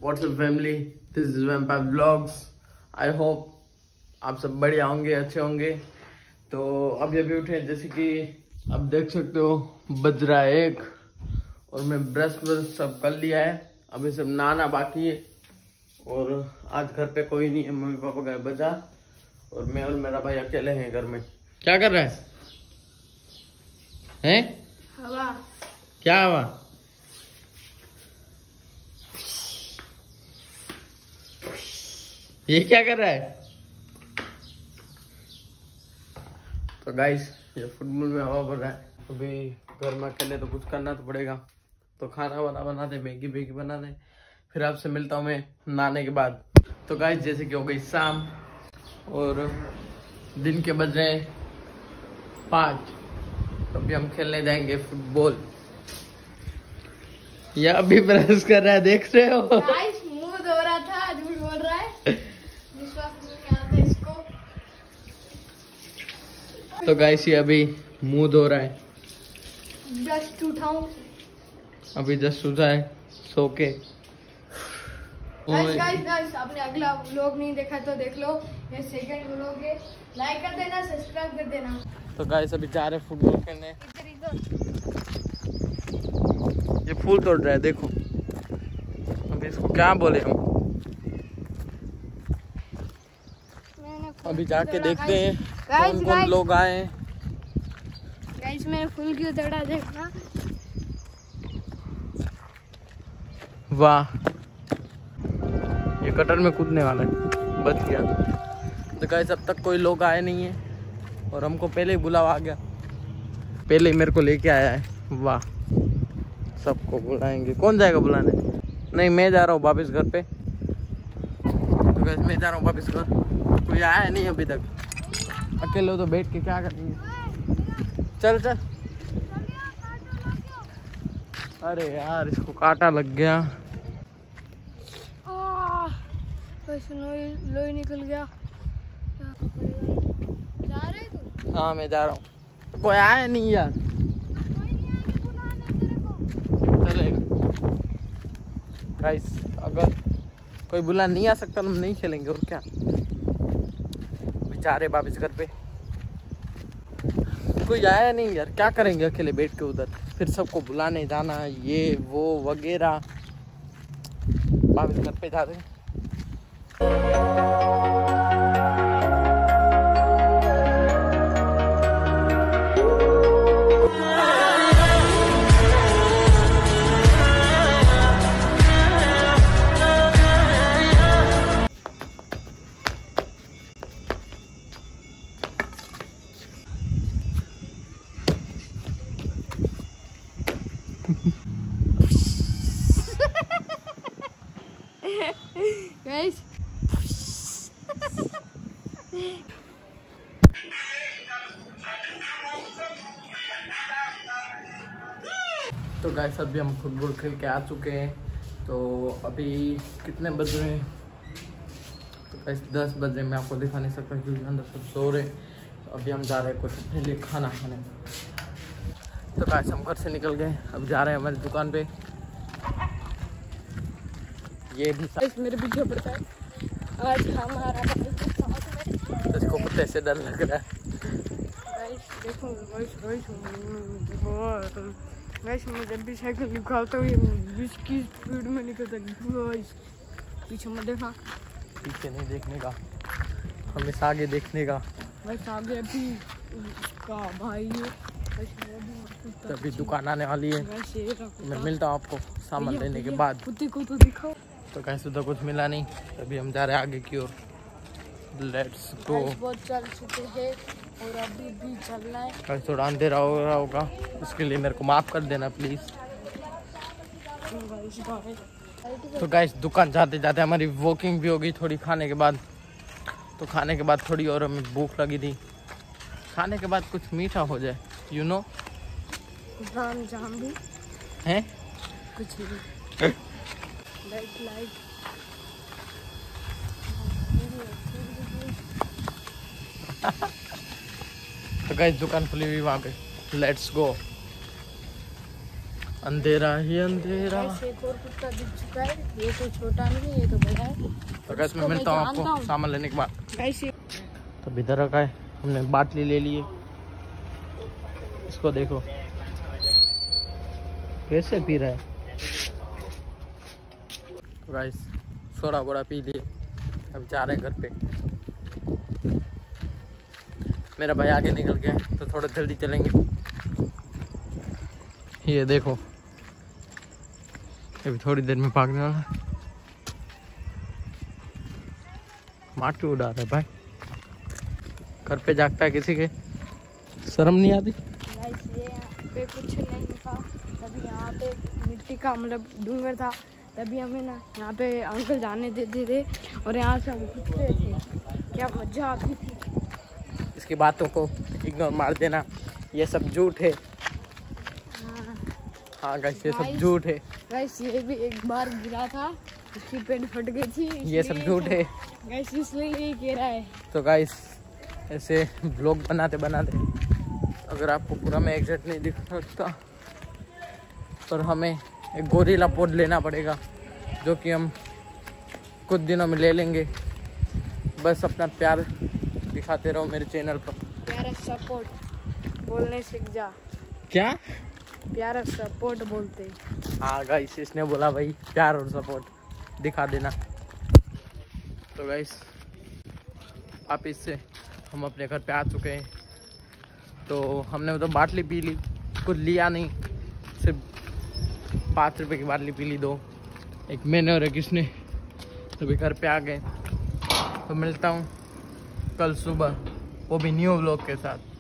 WhatsApp family, this is vampire vlogs. I hope आप सब बढ़िया होंगे, अच्छे होंगे। तो अभी उठे, जैसे कि आप देख सकते हो बज रहा है 1 और मैं ब्रश सब कर लिया है। अभी सब नहाना बाकी है और आज घर पे कोई नहीं है, मम्मी पापा गए बाजार और मैं और मेरा भाई अकेले हैं घर में। क्या कर रहा है? हवा। क्या हवा? ये क्या कर रहा है? तो गाइस ये फुटबॉल में हवा भर रहा है। अभी घर में अकेले तो कुछ करना तो पड़ेगा, तो खाना वाना बना दे, मैगी बना दे, फिर आपसे मिलता हूँ मैं नहाने के बाद। तो गाइस जैसे कि हो गई शाम और दिन के बज रहे 5, तो अभी हम खेलने जाएंगे फुटबॉल। ये अभी ब्रश कर रहा है, देख रहे हो? गाइस मुंह धो रहा था, झूठ बोल रहा है, विश्वास नहीं आता इसको। तो गाइस ये अभी मुंह धो रहा है, जस्ट उठाऊं। अभी जस्ट उठा है सो के। गाइस आपने अगला व्लॉग नहीं देखा तो देख लो, ये सेकंड व्लॉग है। लाइक कर देना, सब्सक्राइब कर देना। तो गाइस अभी जा रहे फुटबॉल खेलने। इधर ये फूल तोड़ रहा है, देखो। अभी इसको क्या बोले हम? अभी जाके देखते हैं कौन कौन लोग आए हैं। गाइस मैंने फूल क्यों तोड़ा, देखना। वाह, ये कटर में कूदने वाला है, बच गया। तो गाइस अब तक कोई लोग आए नहीं है और हमको पहले ही बुलावा आ गया, पहले ही मेरे को लेके आया है। वाह, सबको बुलाएंगे। कौन जाएगा बुलाने? नहीं, मैं जा रहा हूँ वापस घर पे। तो गाइस मैं जा रहा हूँ वापस घर, कोई आया नहीं अभी तक। अकेले तो बैठ के क्या करेंगे? चल चल। अरे यार इसको कांटा लग गया। लोई निकल गया। जा रहे तू? हाँ मैं जा रहा हूँ, कोई आया नहीं यार। चलेगा गाइस, अगर कोई बुला नहीं आ सकता तो हम नहीं खेलेंगे और क्या। बेचारे वापस घर पे कोई आया नहीं यार, क्या करेंगे अकेले बैठ के उधर, फिर सबको बुलाने जाना, ये वो वगैरह। वापस घर पे जा रहे हैं। गाइस तो गाइस अभी हम फुटबॉल खेल के आ चुके हैं। तो अभी कितने बज रहे हैं? तो गाइस 10 बज रहे। मैं आपको दिखा नहीं सकता क्योंकि अंदर सब सो रहे। तो अभी हम जा रहे हैं कुछ अपने लिए खाना खाने। तो गाइस हम घर से निकल गए, अब जा रहे हैं हमारी दुकान पे। ये भी मेरे पीछे पड़ता है आज हमारा। इसको कुत्ते से डर लग रहा है। देखो गाइस मैं जब भी साइकिल निकालता हूँ 20 की स्पीड में निकलता है। पीछे मत देखा, पीछे नहीं देखने का, हमेशा आगे देखने का। बस आगे अभी का भाई है, तभी दुकान आने वाली है। मैं मिलता हूँ आपको सामान लेने के बाद। कुत्ते को तो दिखाओ। तो कैसे तो कुछ मिला नहीं, तभी हम जा रहे हैं आगे की ओर। Let's go. बहुत चल चुके हैं और अभी भी चलना है। कैसे थोड़ा अंधेरा हो रहा होगा, इसके लिए मेरे को माफ कर देना प्लीज। तो गाइस दुकान जाते जाते हमारी वॉकिंग भी होगी थोड़ी खाने के बाद। तो खाने के बाद थोड़ी और हमें भूख लगी थी, खाने के बाद कुछ मीठा हो जाए, यू नो। जाम भी हैं कुछ भी। लाइट तो गाइस दुकान खुली हुई वहाँ पे, लेट्स गो। अंधेरा ही अंधेरा। गाइस एक और कुत्ता दिख चुका है, ये तो छोटा नहीं है, ये तो बड़ा है। तो गाइस मैं मिलता हूँ आपको सामान लेने के बाद। गाइस तो इधर रखा है, हमने बाटली ले ली है, इसको देखो कैसे पी रहा है। तो गाइस सोडा वोडा पी लिए, अब जा रहे हैं घर पे। मेरा भाई आगे निकल गया है तो थोड़ा जल्दी चलेंगे। ये देखो अभी थोड़ी देर में भागने वाला है। मार क्यों उड़ा रहा है भाई, घर पे जागता है किसी के, शर्म नहीं आती। गाइस ये यहाँ पे कुछ नहीं था, तभी यहाँ पे मिट्टी का मतलब डूंगर था, तभी हमें ना यहाँ पे अंकल जाने देते थे और यहाँ से हम घुसते थे, क्या मजा आती थी। इसकी बातों को इग्नोर मार देना, ये सब झूठ है। हाँ गाइस ये सब झूठ है। गाइस ये भी एक बार गिरा था, उसकी पेट फट गई थी, ये सब झूठ है। गाइस इसलिए यही कह रहा है। तो गाइस ऐसे ब्लॉग बनाते बनाते अगर आपको पूरा मैं एग्जैक्ट नहीं दिख सकता, पर हमें एक गोरिल्ला पोड लेना पड़ेगा, जो कि हम कुछ दिनों में ले लेंगे। बस अपना प्यार दिखाते रहो मेरे चैनल पर। प्यारा सपोर्ट बोलने सीख जा। क्या प्यारा सपोर्ट बोलते। हाँ गाइस इसने बोला भाई प्यार और सपोर्ट दिखा देना। तो गाइस वापिस से हम अपने घर पे आ चुके हैं। तो हमने तो बाटली पी ली, कुछ लिया नहीं, सिर्फ 5 रुपए की बाटली पी ली, 2, एक मैंने और एक इसने। तो भी घर पे आ गए। तो मिलता हूँ कल सुबह, वो भी न्यू व्लॉग के साथ।